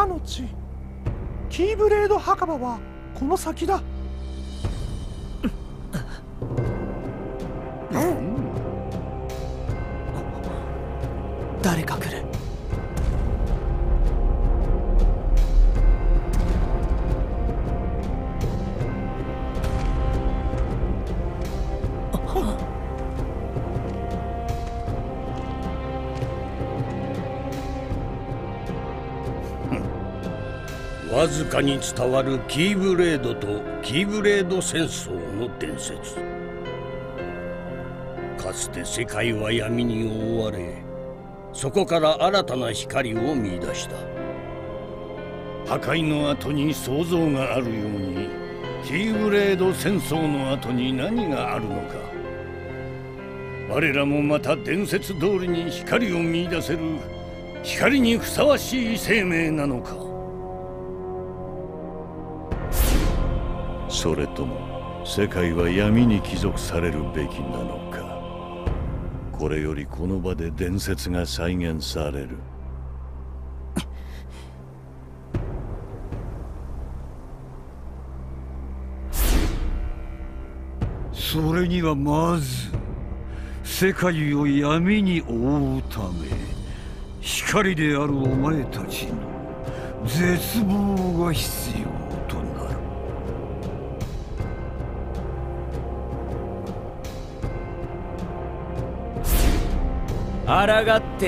かの地、キーブレード墓場はこの先だ。 誰か来る。 わずかに伝わるキーブレードとキーブレード戦争の伝説。かつて世界は闇に覆われ、そこから新たな光を見出した。破壊の後に創造があるように、キーブレード戦争の後に何があるのか。我らもまた伝説通りに光を見出せる、光にふさわしい生命なのか。 それとも世界は闇に帰属されるべきなのか。これよりこの場で伝説が再現される。 それにはまず世界を闇に覆うため、光であるお前たちの絶望が必要となる。 抗って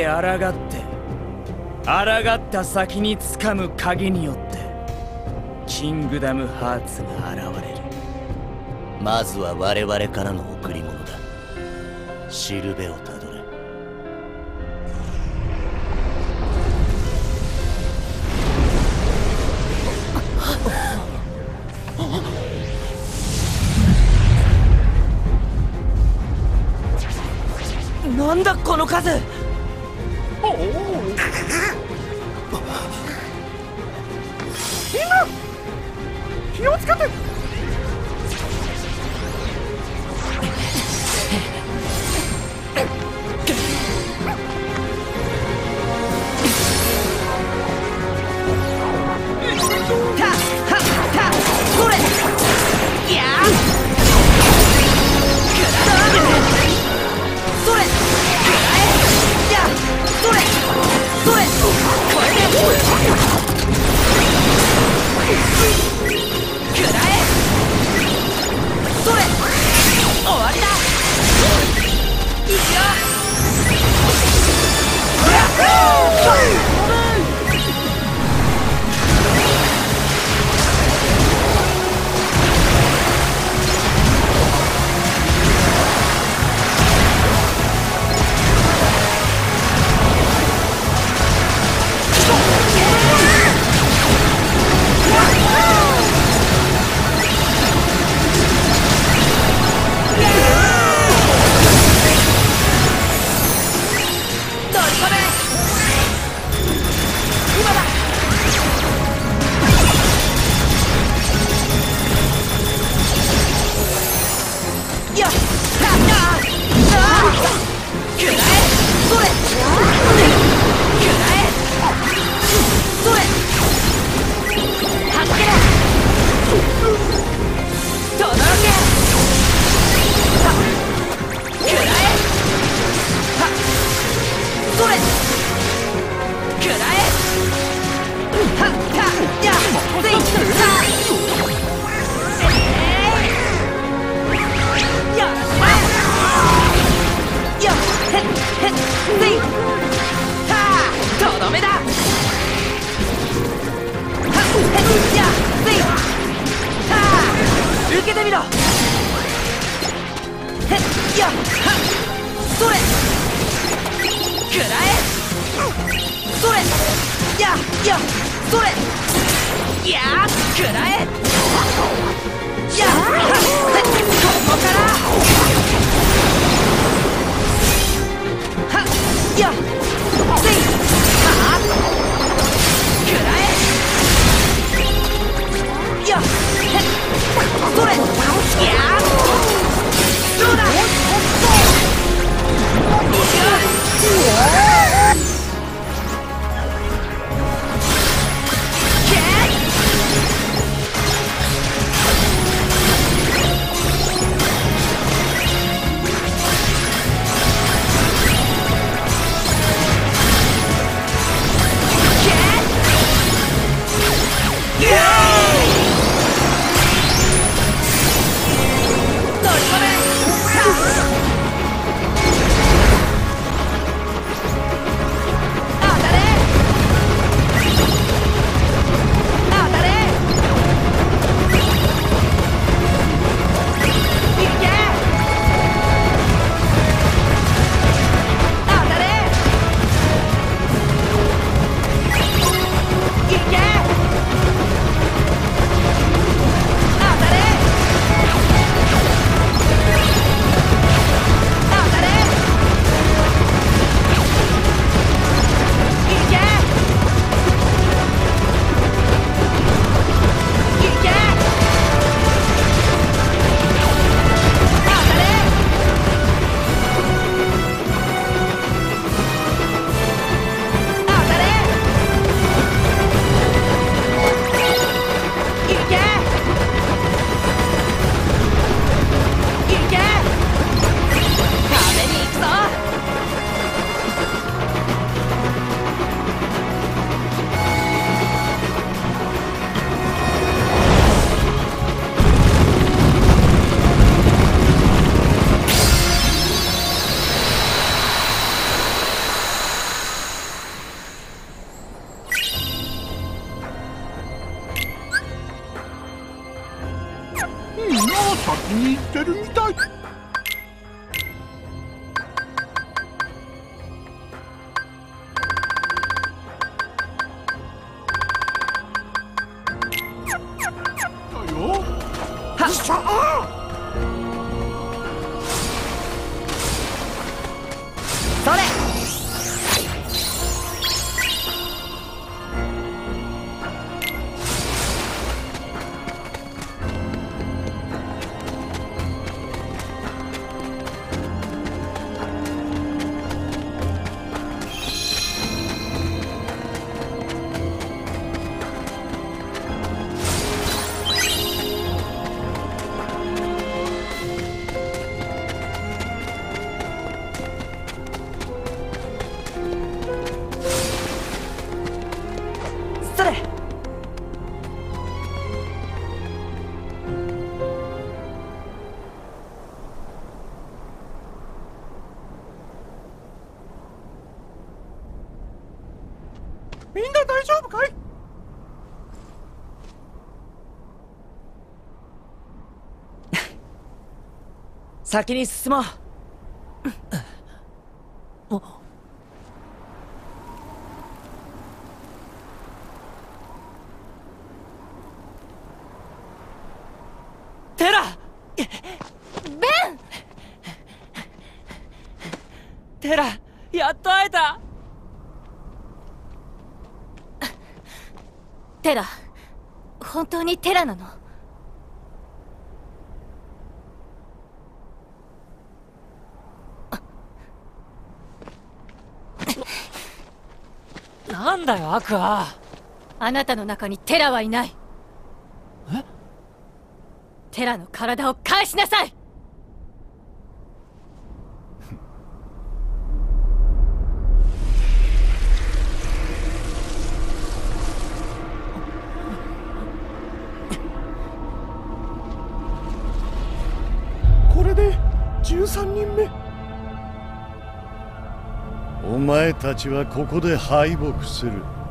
抗った先に掴む鍵によってキングダムハーツが現れる。 まずは我々からの贈り物だ。しるべをたどれ。 なんだこの数。 おお、みんな気をつけて。 みんな先に行ってるみたい。だよ。はっしゃあ。 それ。 みんな大丈夫かい？ 先に進もう。テラ！ ベン！ テラ、やっと会えた。 テラ、本当にテラなの？ なんだよアクア。 あなたの中にテラはいない。 え？ テラの体を返しなさい。 これで13人目。 お前たちはここで敗北する。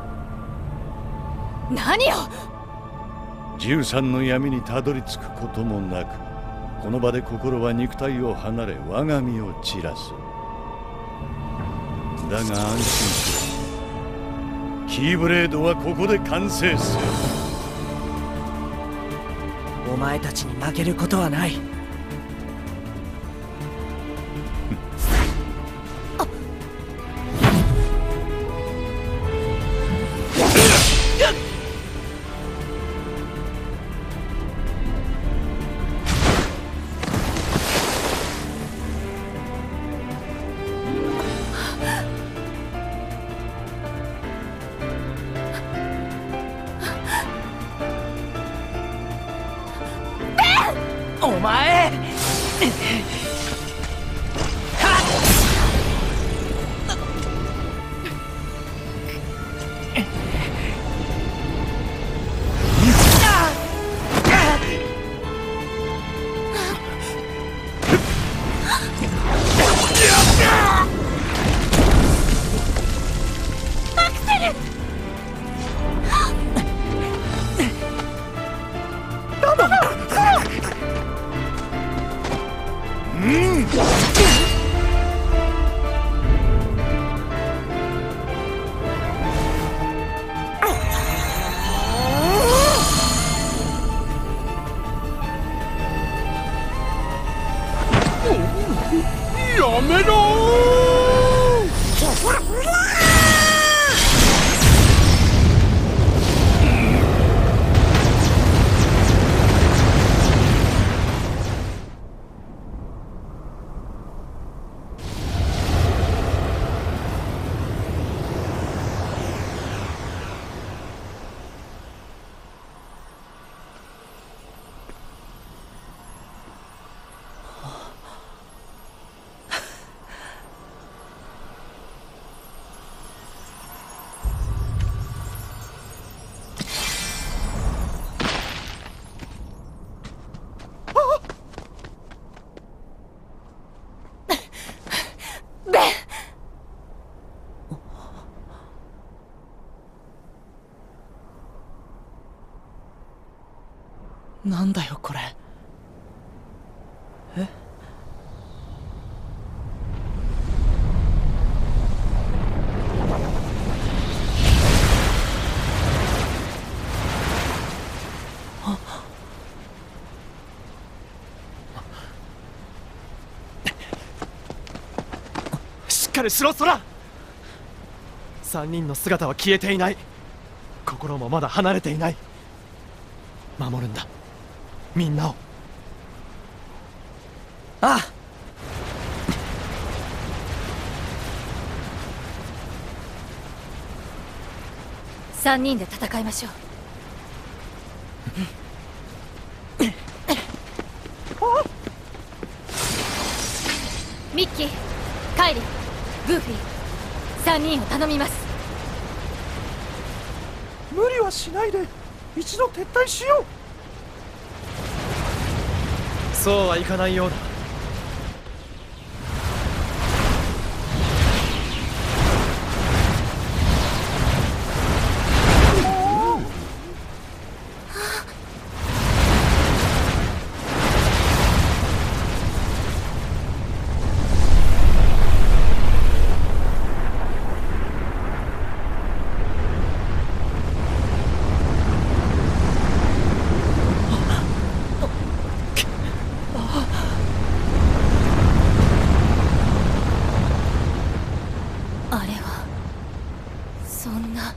何を 13の闇にたどり着くこともなく、この場で心は肉体を離れ我が身を散らす。だが安心しろ、キーブレードはここで完成する。 お前たちに負けることはない。お前！ やめろなんだよこれ。 かりしろ、ソラ。3人の姿は消えていない。心もまだ離れていない。守るんだ、みんなを。 ああ。 3人で戦いましょう。ミッキー、カイリ、グーフィー、3人を頼みます。 無理はしないで、一度撤退しよう。そうはいかないようだ。 あれはそんな。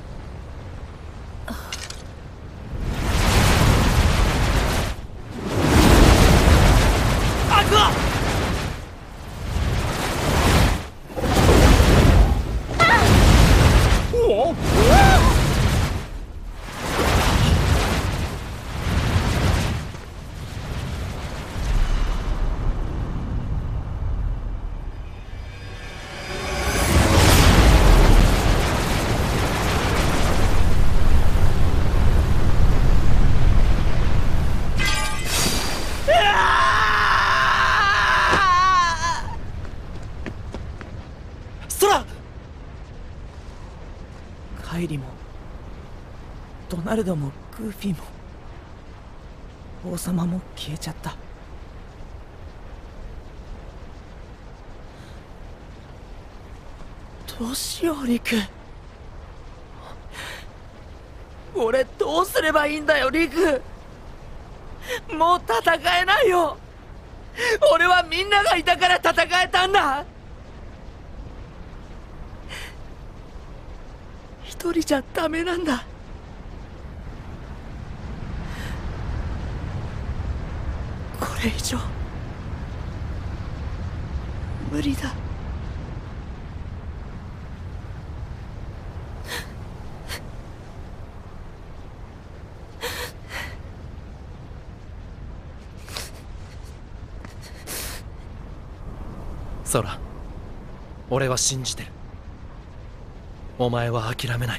カイリもドナルドもグーフィーも王様も消えちゃった。どうしよう、リク。俺どうすればいいんだよ、リク。もう戦えないよ。俺はみんながいたから戦えたんだ。一人じゃダメなんだ。これ以上無理だ。 ソラ、俺は信じてる。お前は諦めない。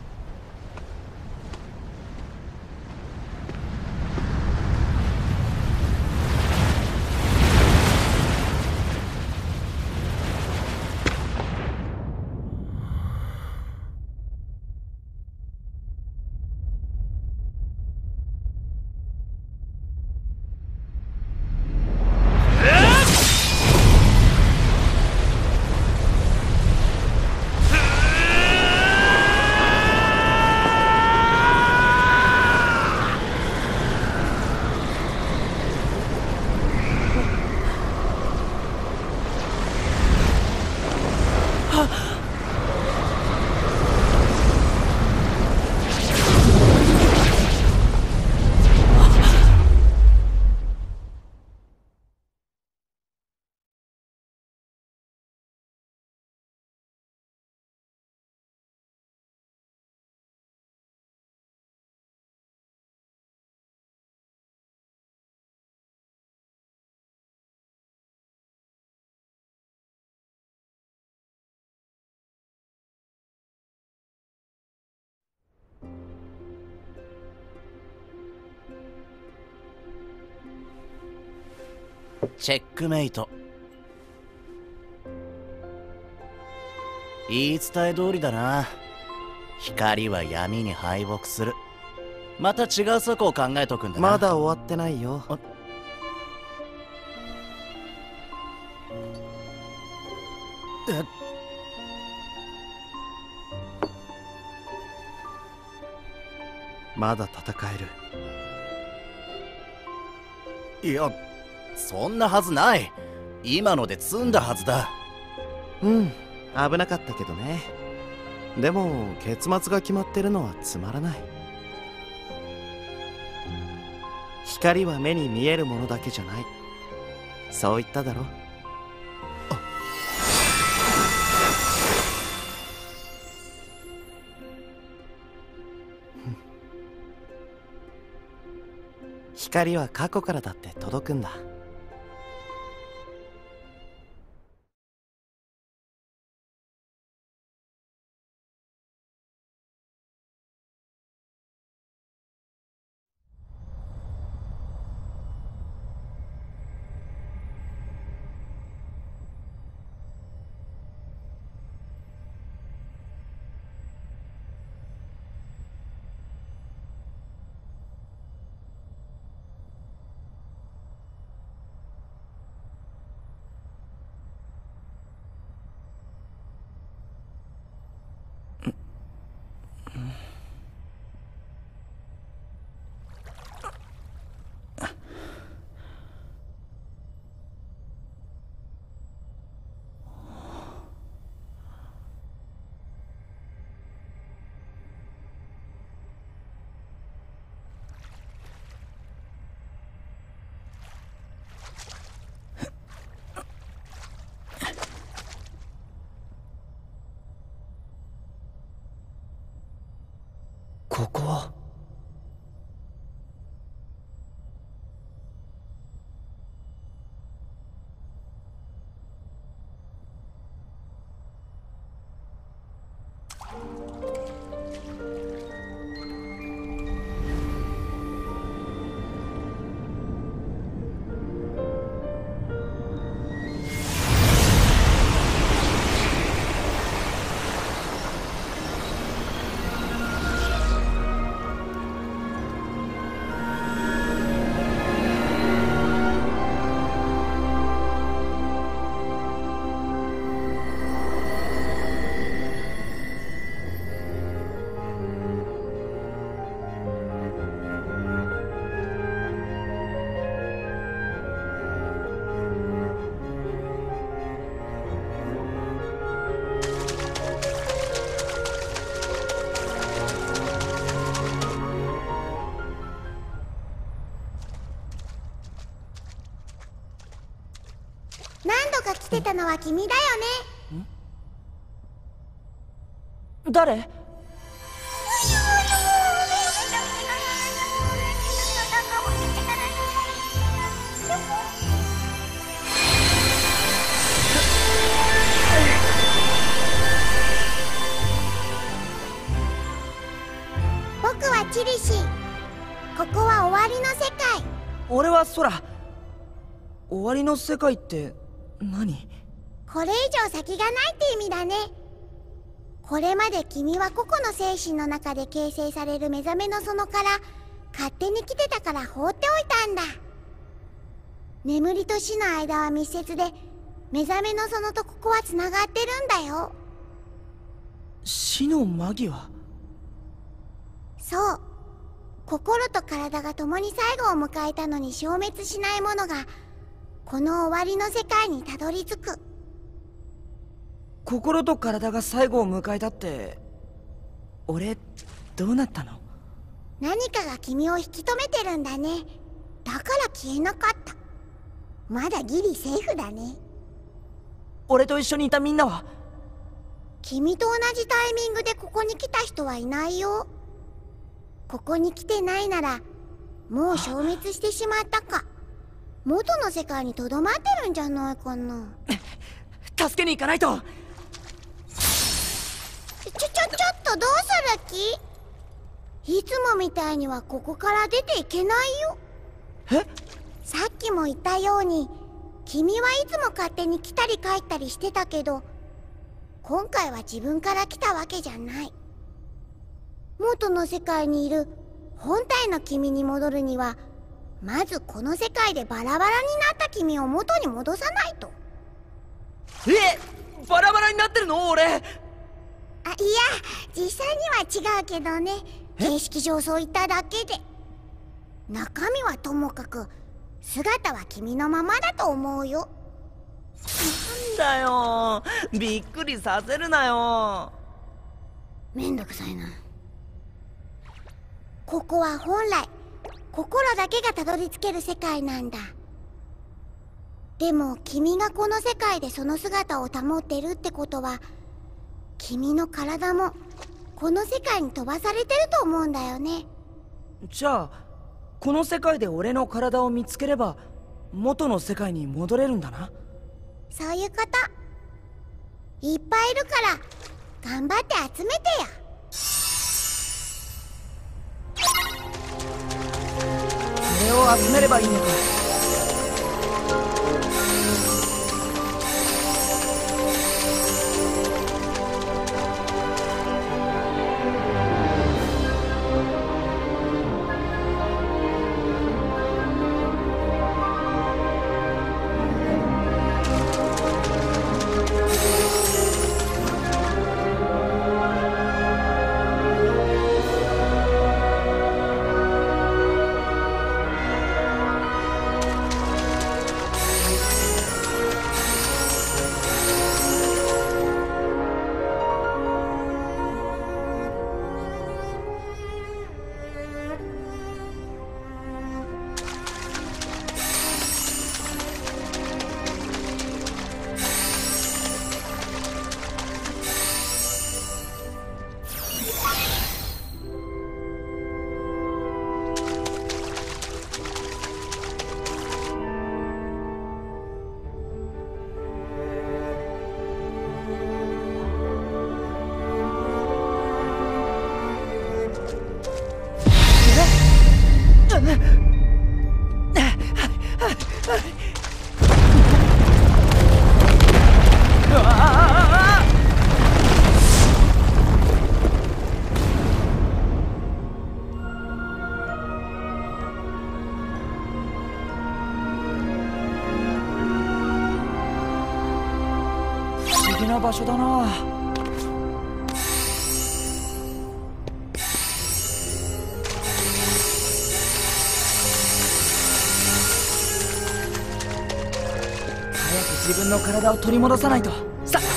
チェックメイト。言い伝え通りだな。光は闇に敗北する。また違う策を考えとくんだな。 まだ終わってないよ。まだ戦える。 いや、そんなはずない。今ので済んだはずだ。 危なかったけどね。でも結末が決まってるのはつまらない。光は目に見えるものだけじゃない、そう言っただろ。光は過去からだって届くんだ。ここは。 何度か来てたのは君だよね。 誰？ 僕はチリシー。ここは終わりの世界。 俺は空。終わりの世界って何？ これ以上先がないって意味だね。これまで君は個々の精神の中で形成される目覚めの園から勝手に来てたから放っておいたんだ。眠りと死の間は密接で、目覚めの園とここはつながってるんだよ。 死の間際？ そう。心と体が共に最後を迎えたのに消滅しないものがこの終わりの世界にたどり着く。 心と体が最後を迎えたって、俺どうなったの？ 何かが君を引き止めてるんだね。だから消えなかった。まだギリセーフだね。 俺と一緒にいたみんなは？ 君と同じタイミングでここに来た人はいないよ。ここに来てないならもう消滅してしまったか、元の世界にとどまってるんじゃないかな。 助けに行かないと。 ちょっとどうする気？いつもみたいにはここから出ていけないよ。 え？ さっきも言ったように君はいつも勝手に来たり帰ったりしてたけど、今回は自分から来たわけじゃない。元の世界にいる本体の君に戻るには、まずこの世界でバラバラになった君を元に戻さないと。 バラバラになってるの俺？ いや、実際には違うけどね。形式上そう言っただけで。中身はともかく姿は君のままだと思うよ。なんんだよ。びっくりさせるなよ。 めんどくさいな。ここは本来心だけがたどり着ける世界なんだ。でも君がこの世界でその姿を保ってるってことは、君の体もこの世界に飛ばされてると思うんだよね。 じゃあこの世界で俺の体を見つければ元の世界に戻れるんだな。 そういうこと。いっぱいいるから頑張って集めてよ。 これを集めればいいのか。不思議な場所だな。早く自分の体を取り戻さないと。さっ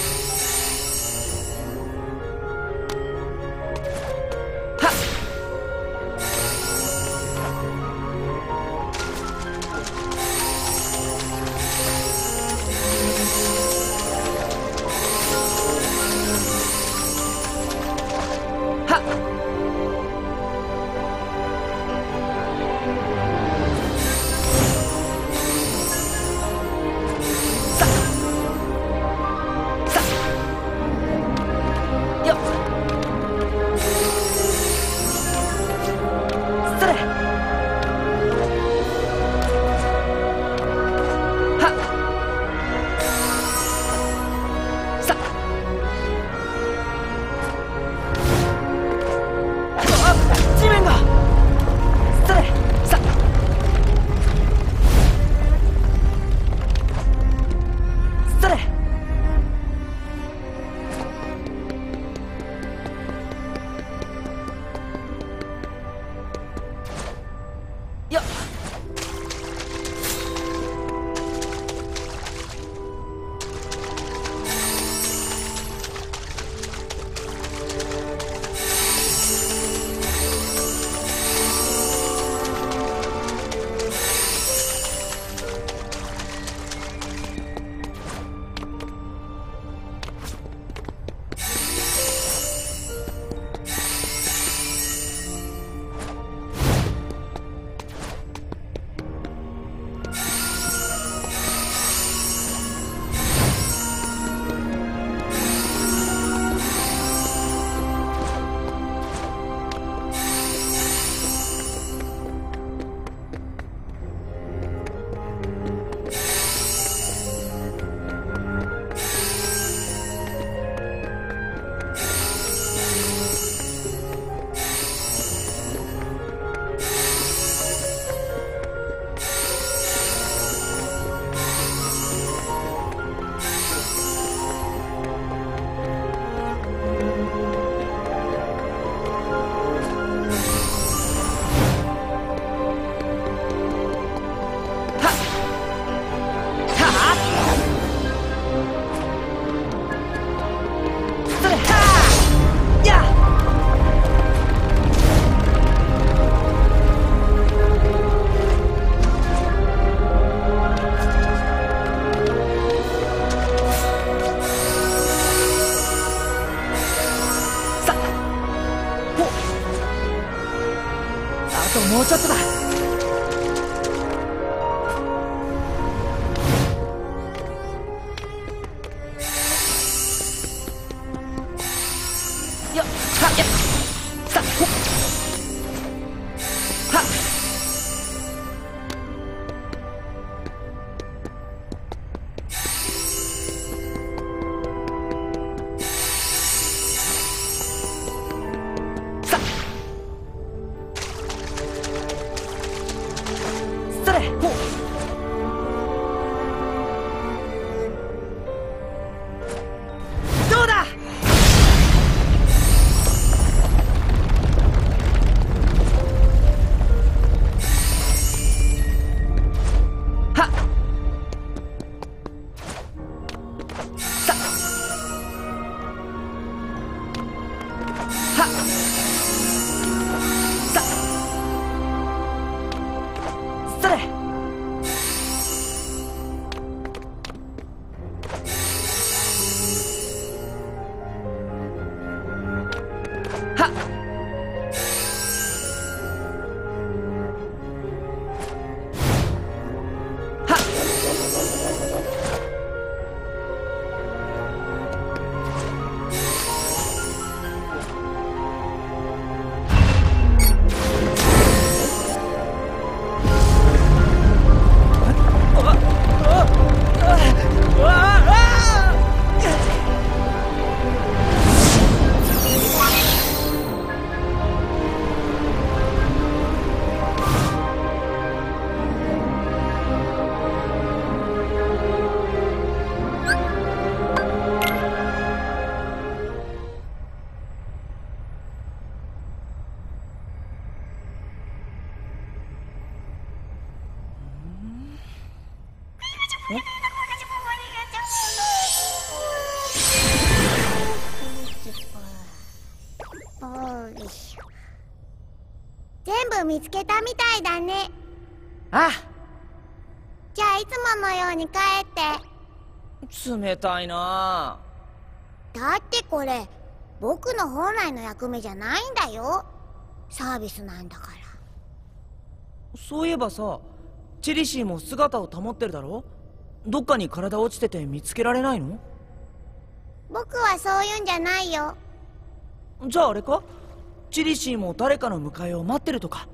全部見つけたみたいだね。 あじゃあいつものように帰って。 あ、冷たいな。 だってこれ僕の本来の役目じゃないんだよ。サービスなんだから。 そういえばさ、チェリシーも姿を保ってるだろ。どっかに体落ちてて見つけられないの？ 僕はそういうんじゃないよ。 じゃああれか？チェリシーも誰かの迎えを待ってるとか。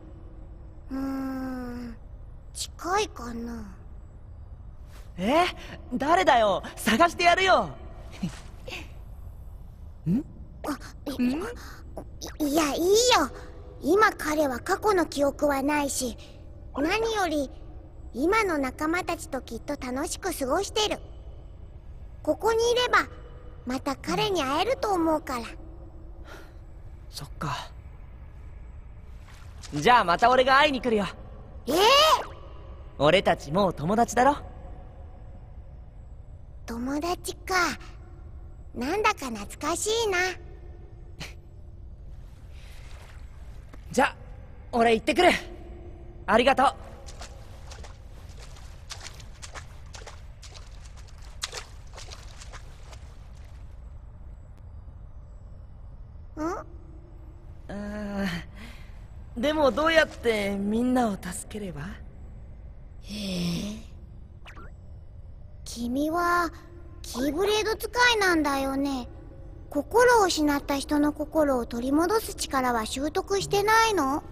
近いかな。 誰だよ、探してやるよ。 いや、いいよ。今彼は過去の記憶はないし、何より今の仲間たちときっと楽しく過ごしてる。ここにいればまた彼に会えると思うから。 そっか。じゃあまた俺が会いに来るよ。俺たちもう友達だろ。 友達か。なんだか懐かしいな。 じゃあ俺行ってくる。ありがとう。でもどうやってみんなを助ければ？ 君はキーブレード使いなんだよね。心を失った人の心を取り戻す力は習得してないの？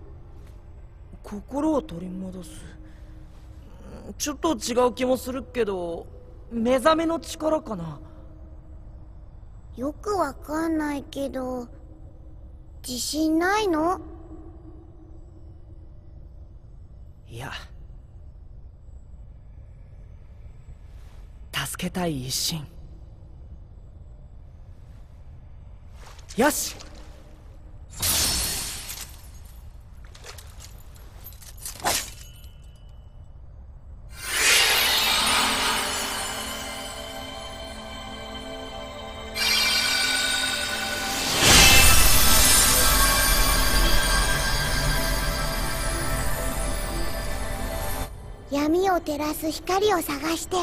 心を取り戻す。ちょっと違う気もするけど、目覚めの力かな。 よくわかんないけど、自信ないの？ いや、助けたい一心。よし。 闇を照らす光を探して。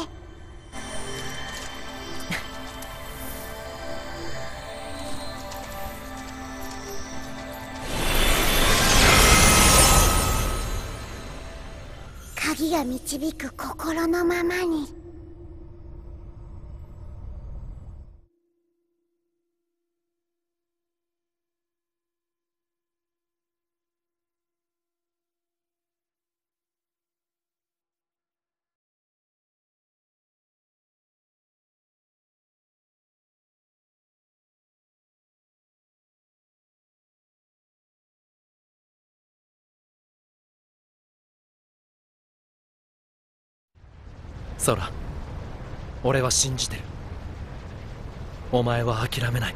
鍵が導く心のままに。 ソラ、俺は信じてる。お前は諦めない。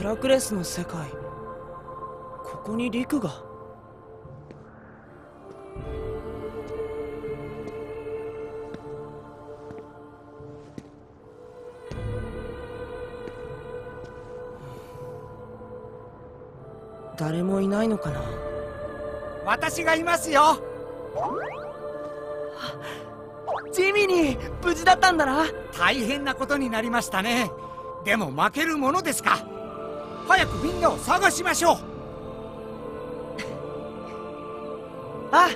ラクレスの世界、ここにリクが。誰もいないのかな。 私がいますよ。 ジミニー、無事だったんだな。 大変なことになりましたね。でも負けるものですか。早くみんなを探しましょう。 あ、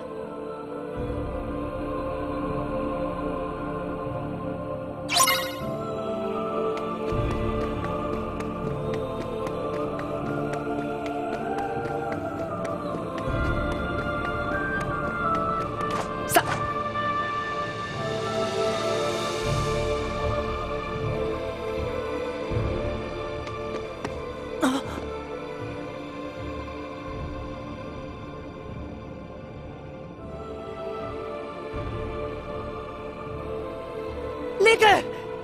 リク！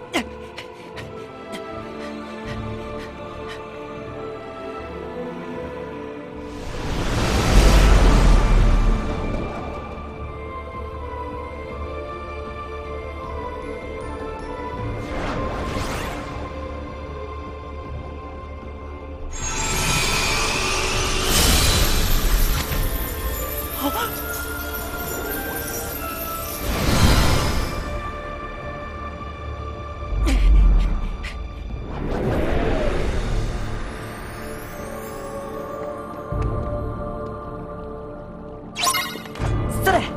それ！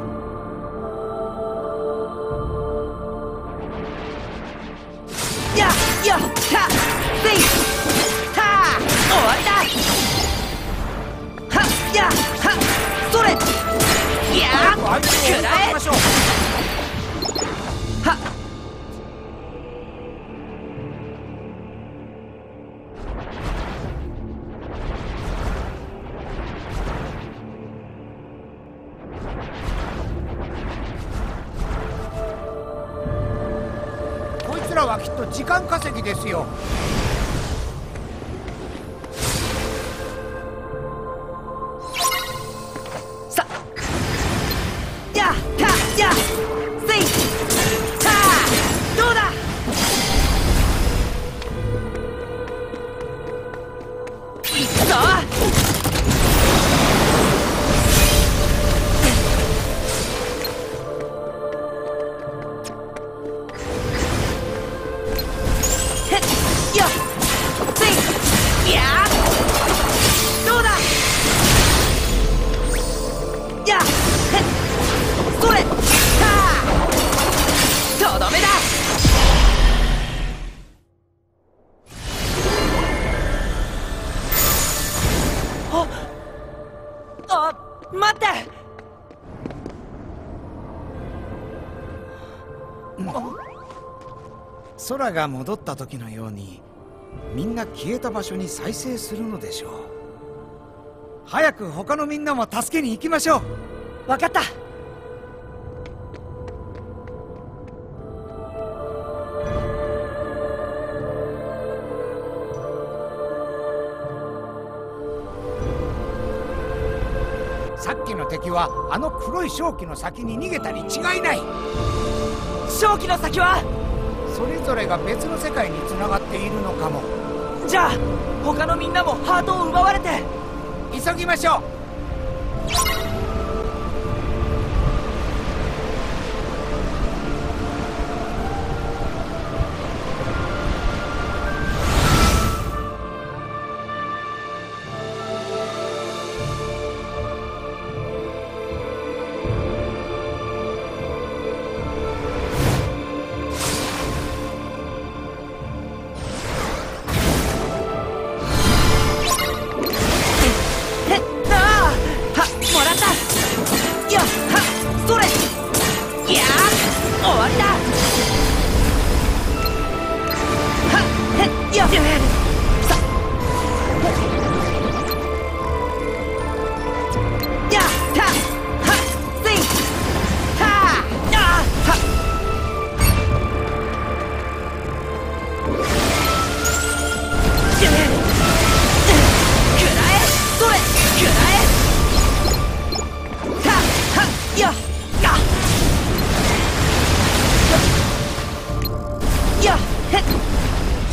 やっやっはっせいはあ、終わりだ。はっやっはっそれ！やっくらえ！はっこいつらはきっと時間稼ぎですよ。 さやったやせいはあ、どうだ。いくぞ。へっやせいやどうだ。やっへっそれはあ、とどめだ。あ、待って。 空が戻った時のようにみんな消えた場所に再生するのでしょう。早く他のみんなも助けに行きましょう。 わかった。 さっきの敵はあの黒い瘴気の先に逃げたに違いない。 正気の先は？ それぞれが別の世界につながっているのかも。 じゃあ他のみんなもハートを奪われて。 急ぎましょう。 へっなあ。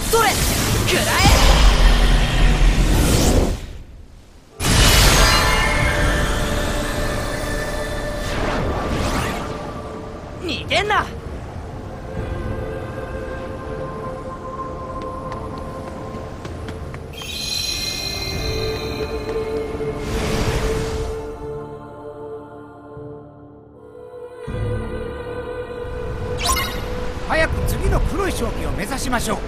それ食らえ。逃げんな。 早く次の黒い正気を目指しましょう。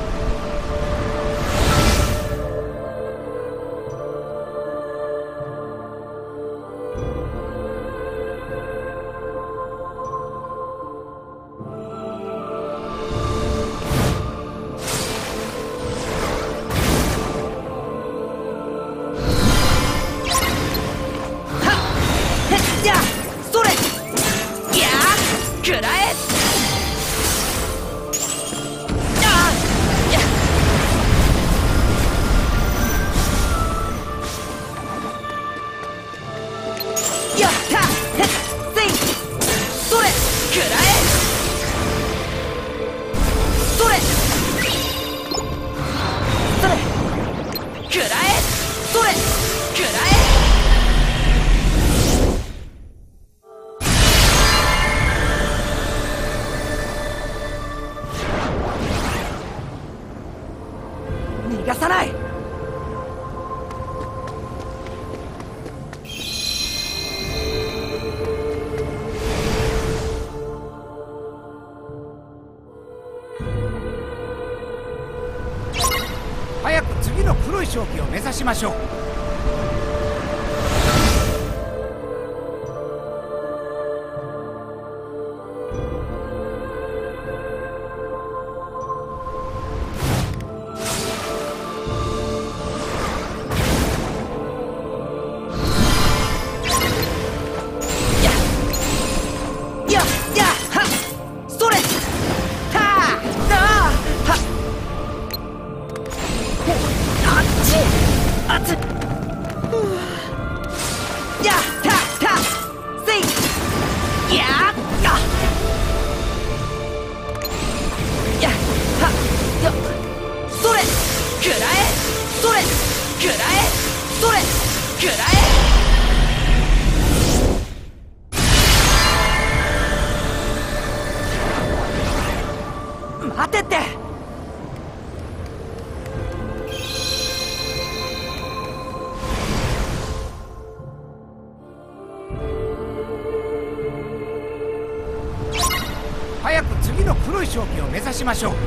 逃がさない。 早く次の黒い正気を目指しましょう。 待てって。 早く次の黒い正気を目指しましょう。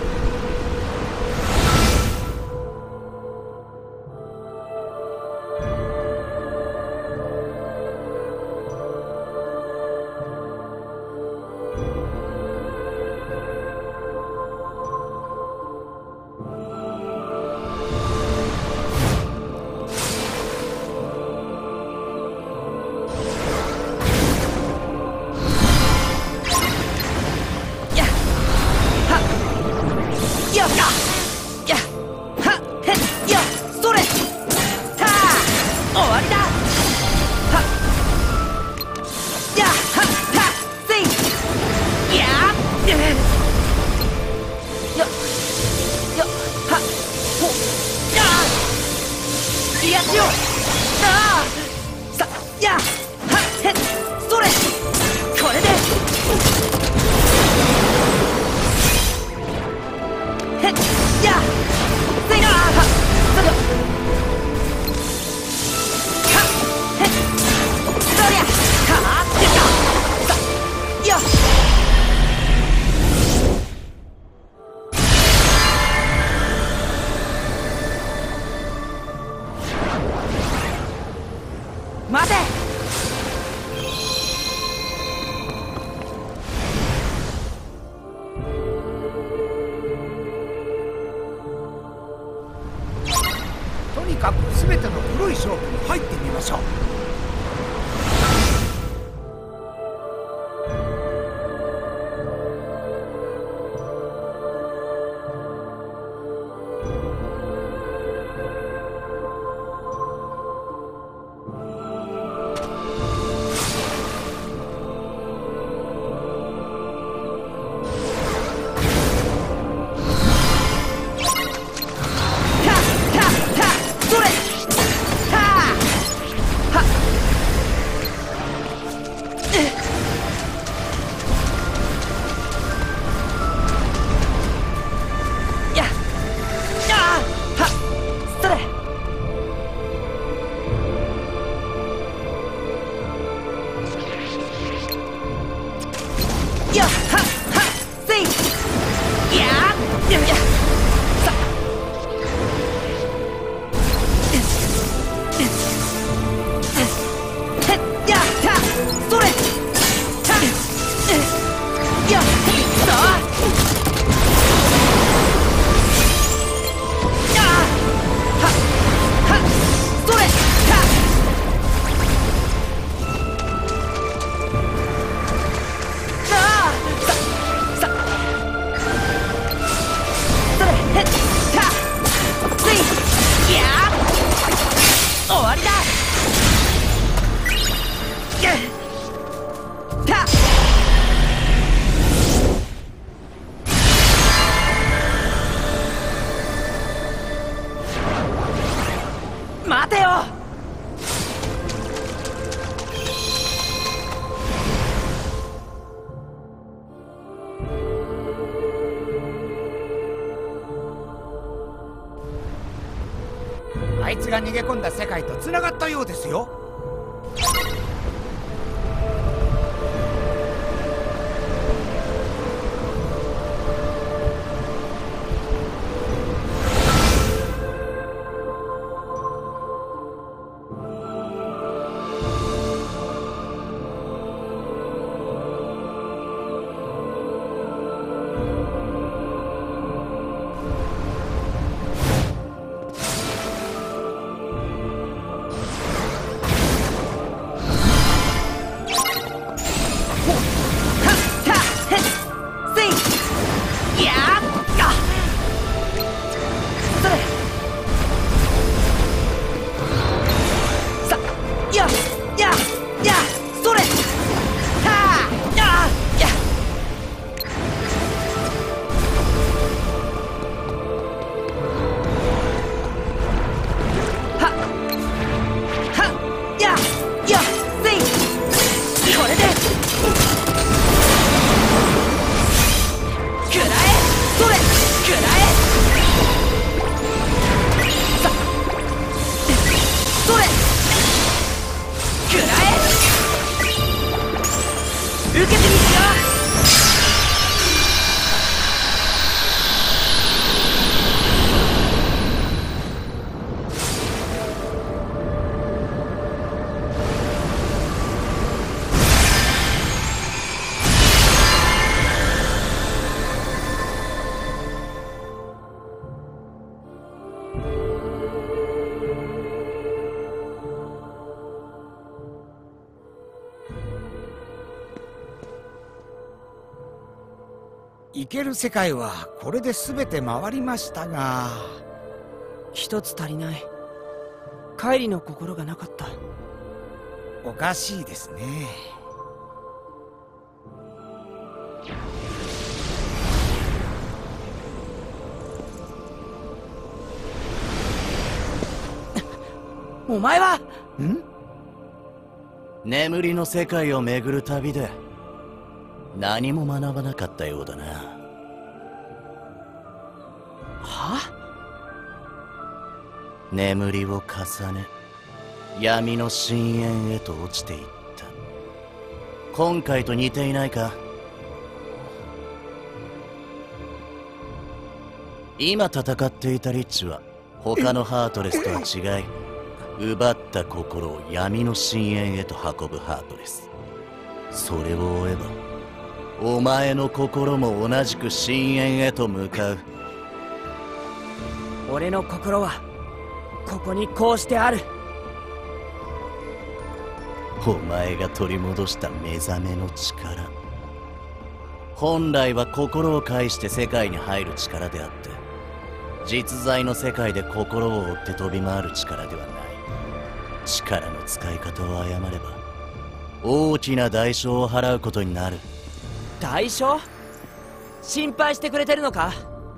待て。 とにかく全ての黒い正気に入ってみましょう。 待てよ。 あいつが逃げ込んだ世界と繋がったようですよ。行ける世界はこれで全て回りましたが、 一つ足りない。カイリの心がなかった。 おかしいですね。 お前は眠りの世界を巡る旅で何も学ばなかったようだな。 は？ 眠りを重ね闇の深淵へと落ちていった。今回と似ていないか？今戦っていたリッチは他のハートレスとは違い、奪った心を闇の深淵へと運ぶハートレス。それを追えばお前の心も同じく深淵へと向かう。 俺の心はここにこうしてある。 お前が取り戻した目覚めの力、本来は心を介して世界に入る力であって、実在の世界で心を追って飛び回る力ではない。力の使い方を誤れば大きな代償を払うことになる。 代償？心配してくれてるのか？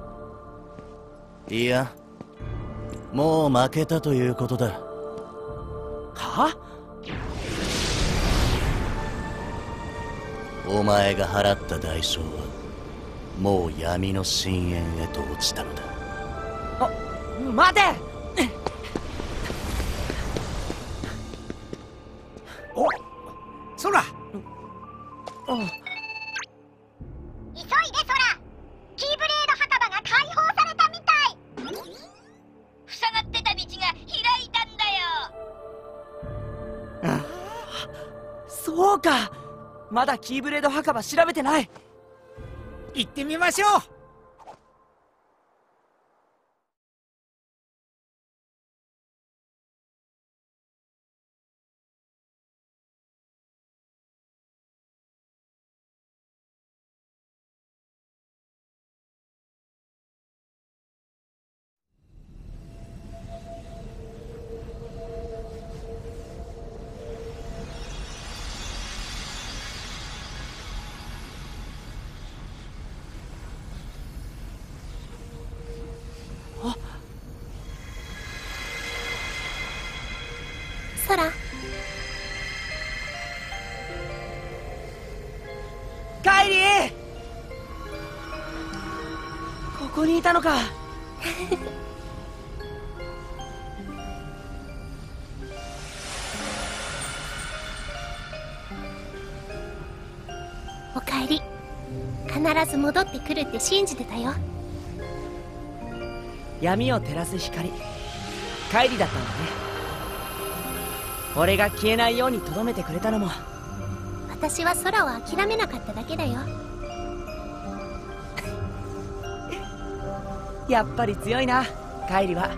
いや、もう負けたということだ。 は？ お前が払った代償はもう闇の深淵へと落ちたのだ。 待て！ お、ソラ。 急いでソラ、キーブレードか。まだキーブレード墓場調べてない。 行ってみましょう。 空。 カイリー、ここにいたのか。 おかえり。必ず戻ってくるって信じてたよ。 闇を照らす光、カイリだったんだね。俺が消えないように留めてくれたのも。 私は空を諦めなかっただけだよ。 やっぱり強いな、カイリは。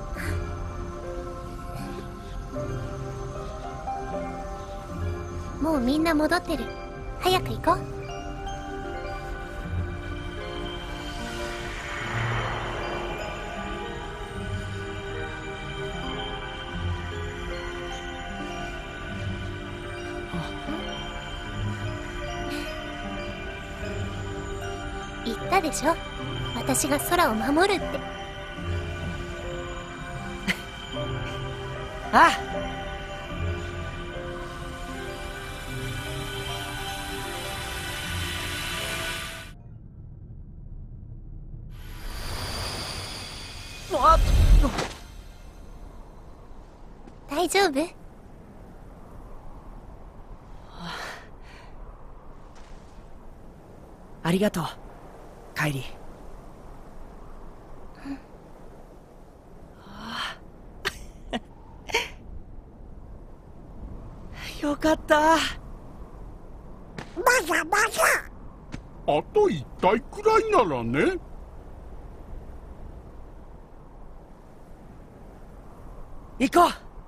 もうみんな戻ってる。早く行こう。言ったでしょ、私が空を守るって。 ああ。 大丈夫？ ありがとう、カイリー。よかった。 バカバカ。 あと1体くらいならね。 行こう。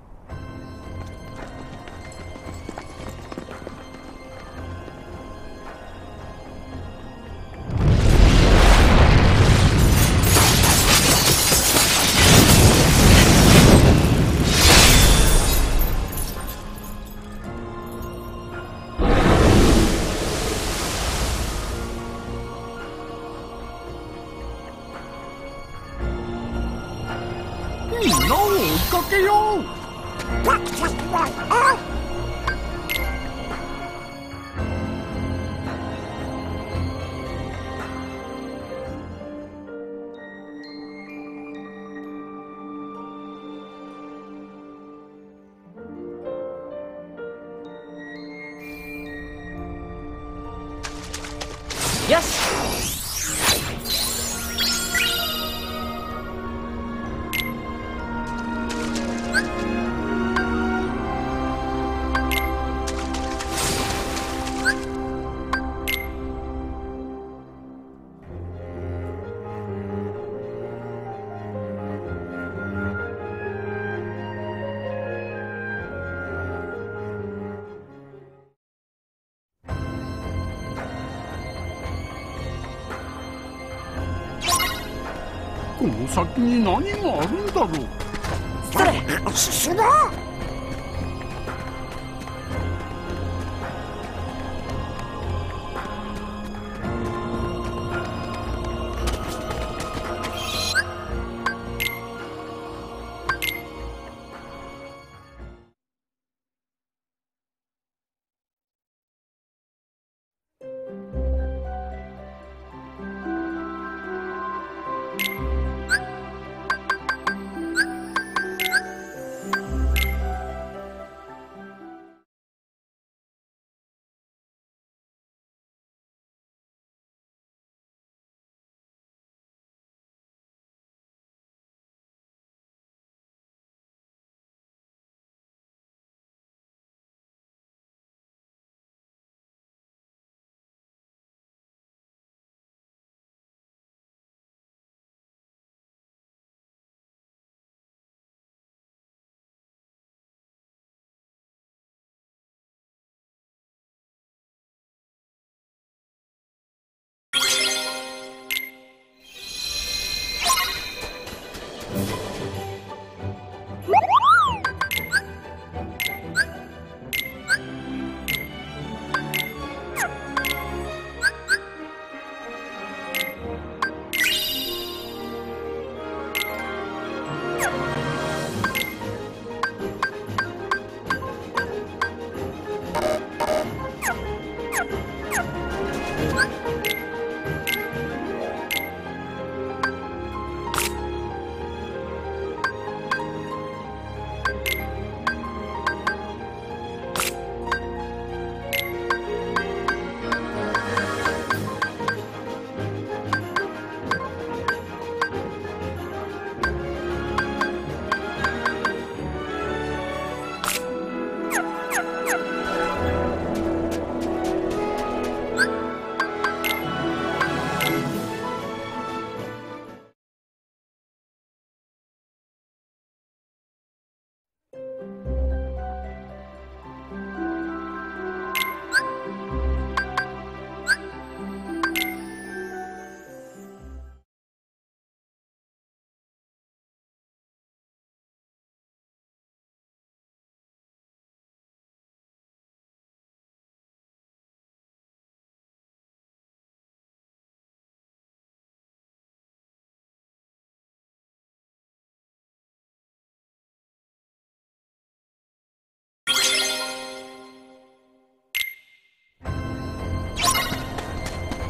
みんなを追いかけよう。 よし。 この先に何があるんだろう。 それ。 すごい。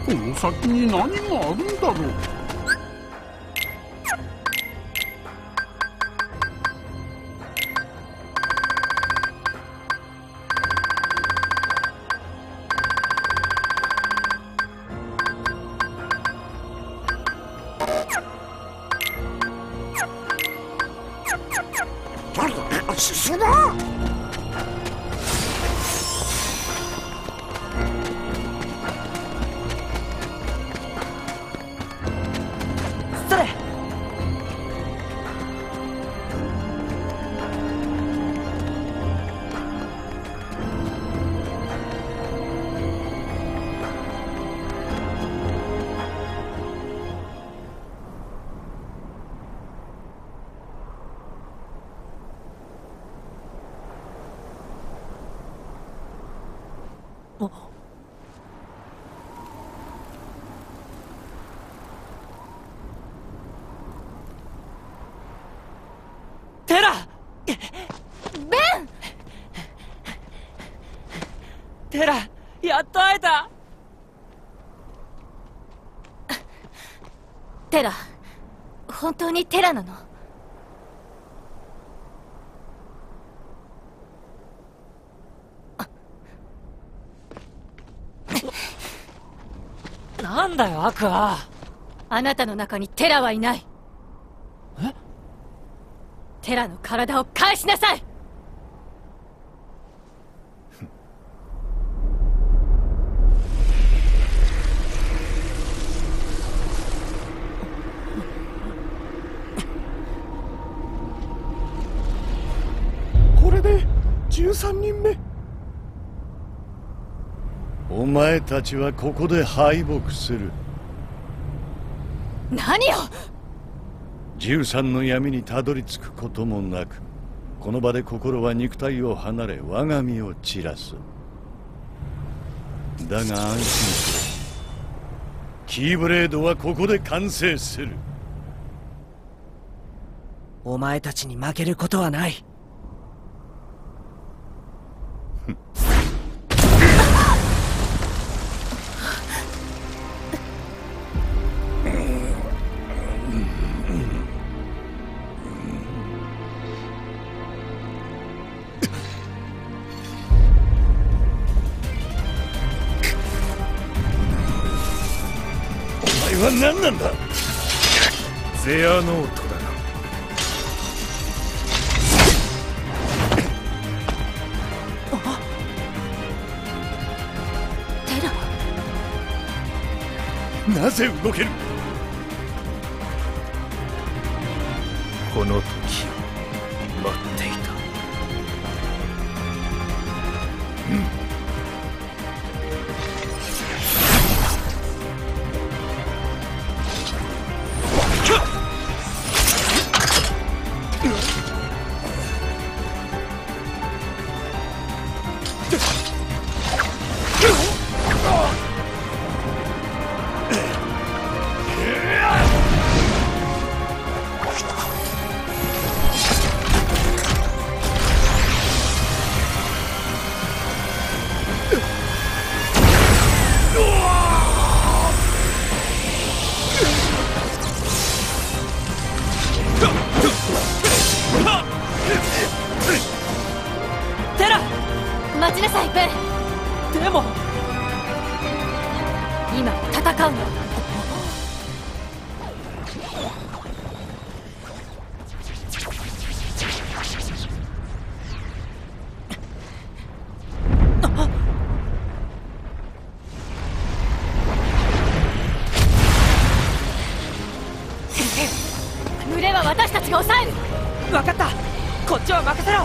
この先に何があるんだろう。 テラ！ ベン！ テラ、やっと会えた！ テラ、本当にテラなの？ なんだよ、アクア。 あなたの中にテラはいない。 え？ テラの体を返しなさい！ これで13人目。 お前たちはここで敗北する。 何を 13の闇にたどり着くこともなく、この場で心は肉体を離れ我が身を散らす。だが安心しろ、キーブレードはここで完成する。 お前たちに負けることはない。 お前は何なんだ？ ゼアノートだな。 なぜ動ける？ この時を待っていた。 待ちなさい、ベン。 でも今戦うの。群れは私たちが抑える。 分かった、こっちは任せろ。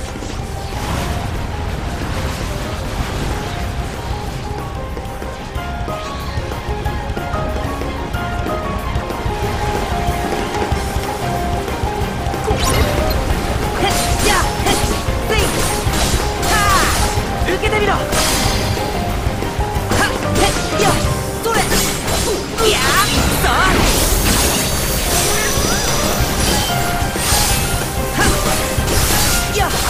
受けてみろ。はっへっやそれいやそうはっや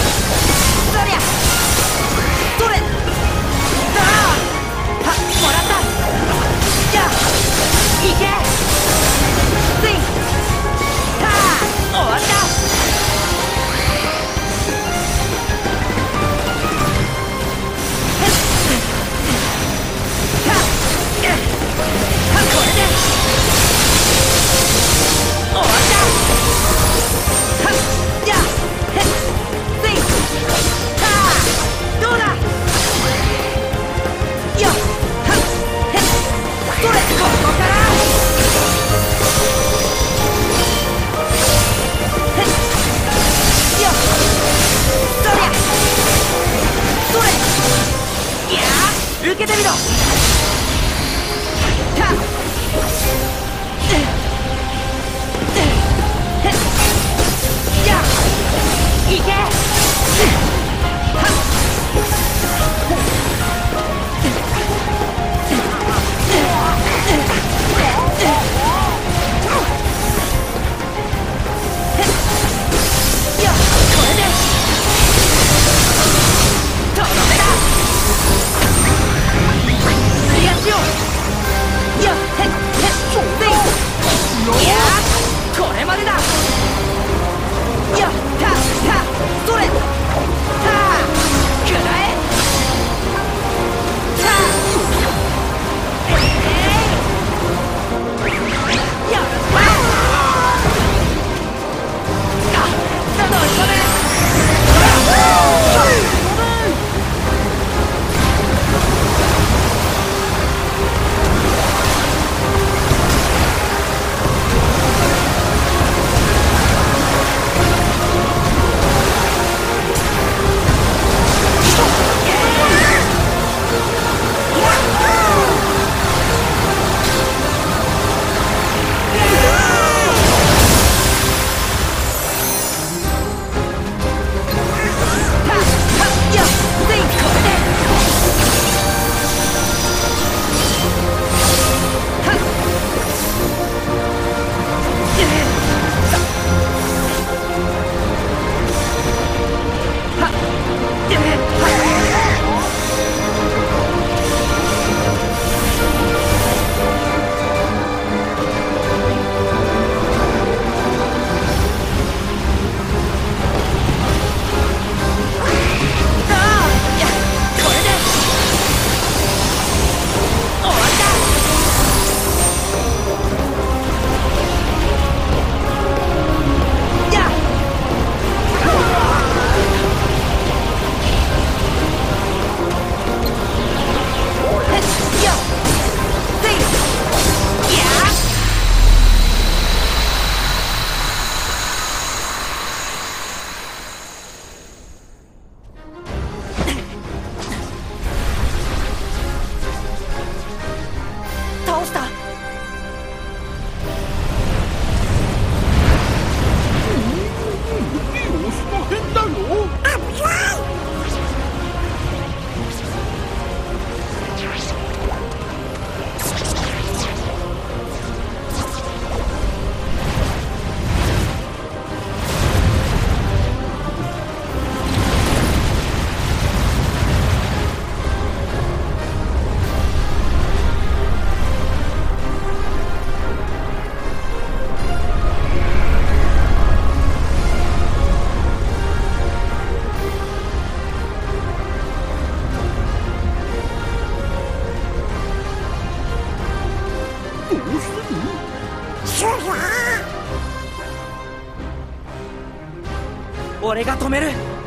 俺が止める。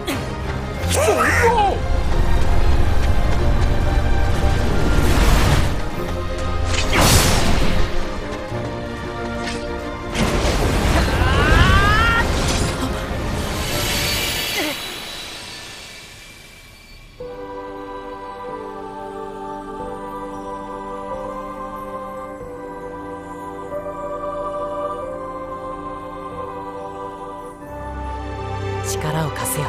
力を貸せよ。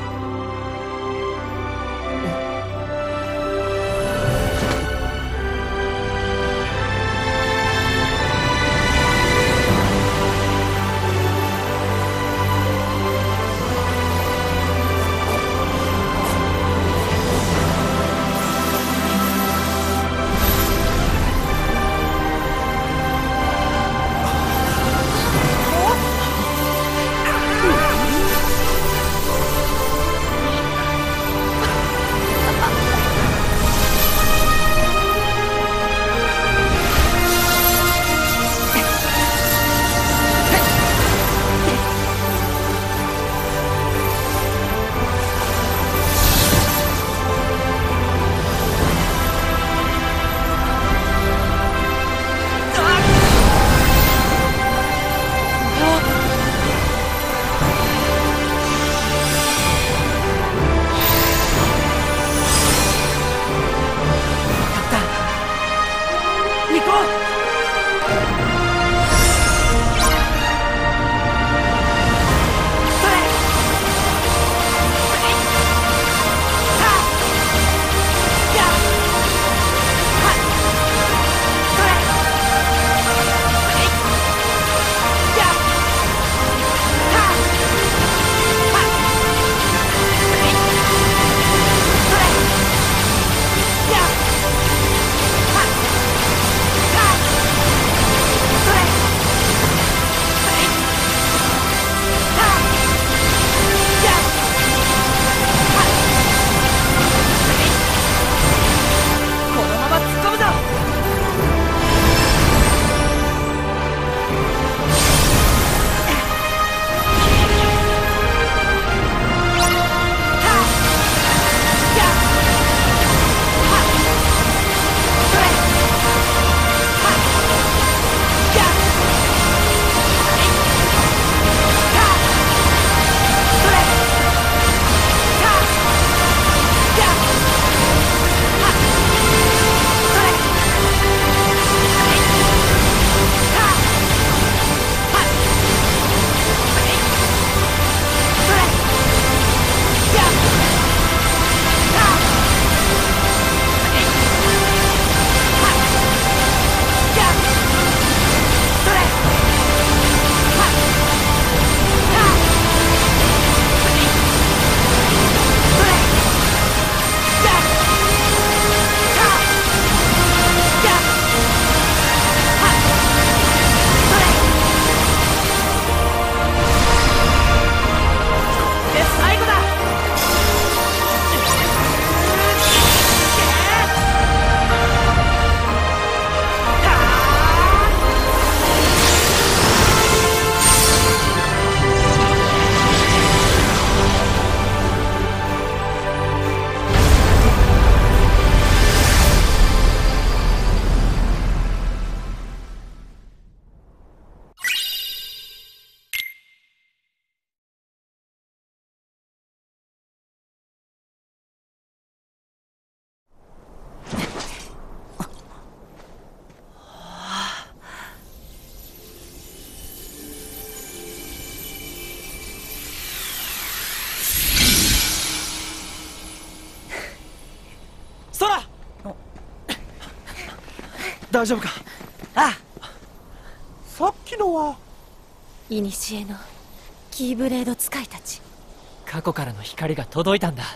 大丈夫か？ ああ、 さっきのは古のキーブレード使いたち。 過去からの光が届いたんだ。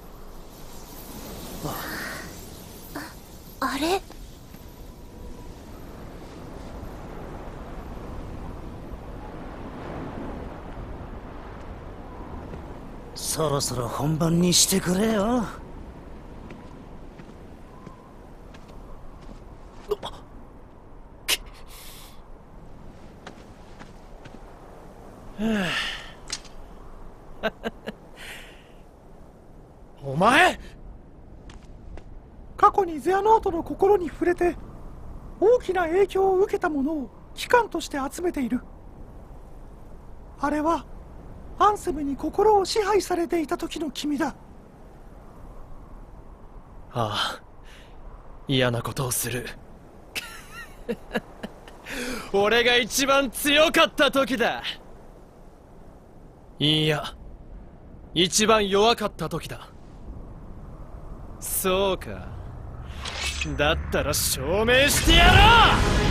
あれ？ そろそろ本番にしてくれよ。 お前、 過去にゼアノートの心に触れて大きな影響を受けたものを機関として集めている。あれはアンセムに心を支配されていた時の君だ。 ああ、嫌なことをする。俺が一番強かった時だ。いや、一番弱かった時だ。そうか。だったら証明してやろう。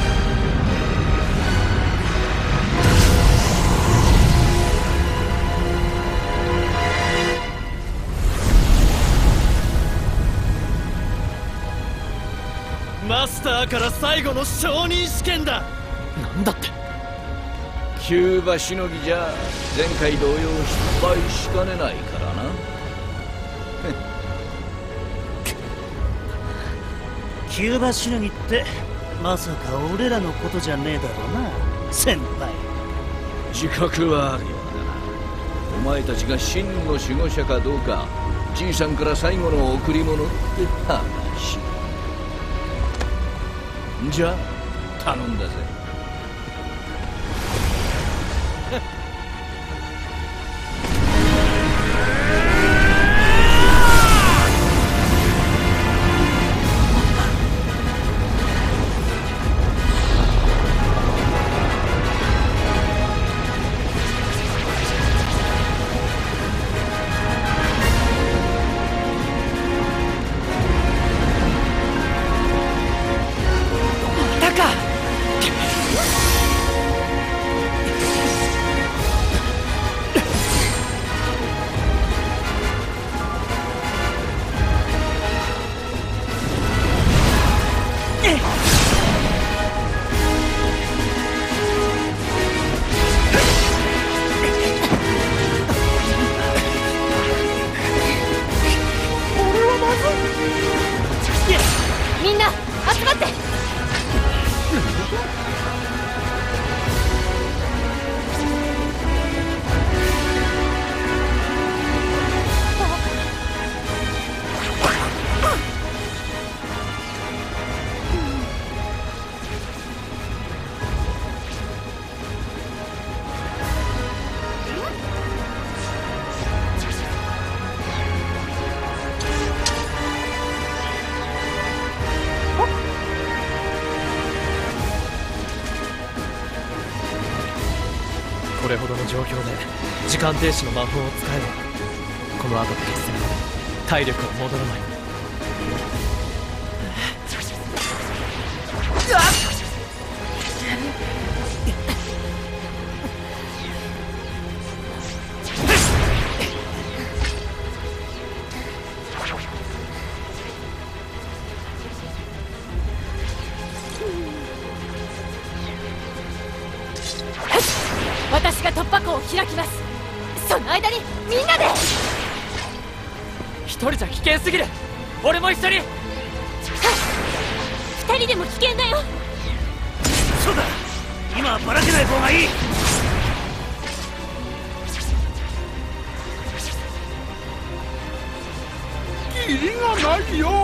マスターから最後の承認試験だ。なんだって。 キューバしのぎじゃ前回同様失敗しかねないからな。 キューバしのぎってまさか俺らのことじゃねえだろうな、先輩。 自覚はあるようだな。お前たちが真の守護者かどうか、じいさんから最後の贈り物って話。じゃあ頼んだぜ。 みんな集まって。 これほどの状況で時間停止の魔法を使えば、この後の決戦まで体力は戻らない。 私が突破口を開きます。その間にみんなで。 一人じゃ危険すぎる。俺も一緒に。 二人でも危険だよ。 そうだ、今はばらけない方がいい。 キリがないよ。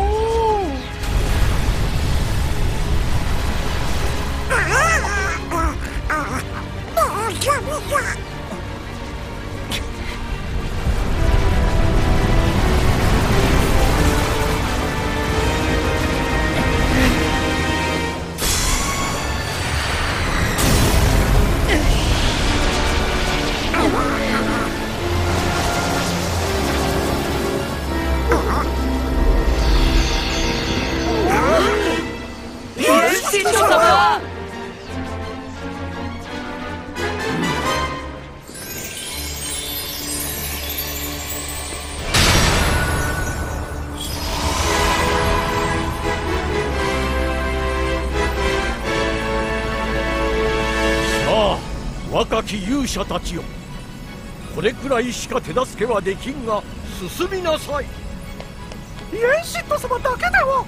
神女様。 若き勇者たちよ、これくらいしか手助けはできんが進みなさい。 イエンシット様だけでは。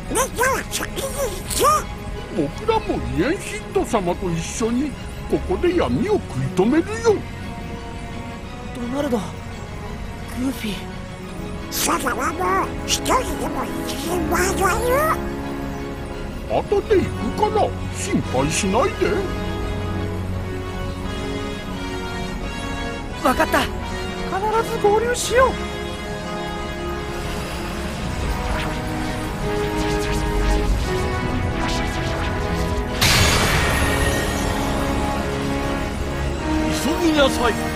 僕らもイエンヒット様と一緒にここで闇を食い止めるよ。 ドナルド、グーフィー、 それはもう一人でも行けるわよ。 後で行くから心配しないで。 分かった。 必ず合流しよう。 急ぎなさい。